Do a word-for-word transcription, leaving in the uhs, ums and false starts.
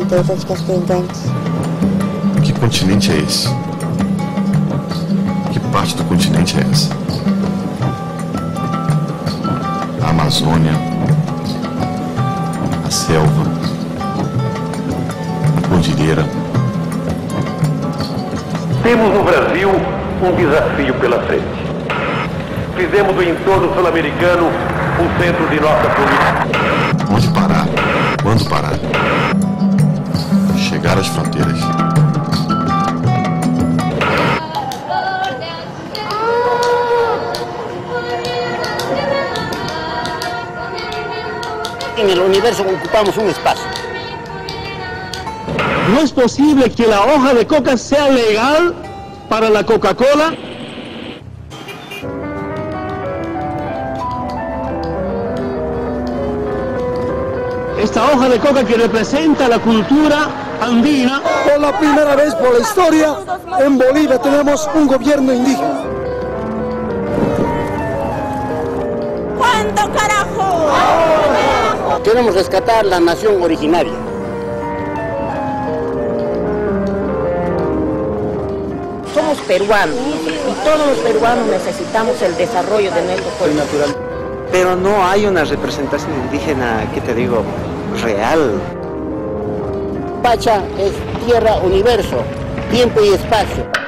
trinta e oito, acho que aos trinta anos. Que continente é esse? Que parte do continente é essa? A Amazônia, a selva, a cordilheira. Temos no Brasil um desafio pela frente. Fizemos do entorno sul-americano um centro de nossa política. Onde parar? Quando parar? Chegar às fronteiras. En el universo ocupamos un espacio. No es posible que la hoja de coca sea legal para la Coca-Cola. Esta hoja de coca que representa la cultura andina. Por la primera vez por la historia, en Bolivia tenemos un gobierno indígena. ¿Cuándo, carajo? Queremos rescatar la nación originaria. Somos peruanos y todos los peruanos necesitamos el desarrollo de nuestro pueblo. Natural. Pero no hay una representación indígena, ¿qué te digo?, real. Pacha es tierra, universo, tiempo y espacio.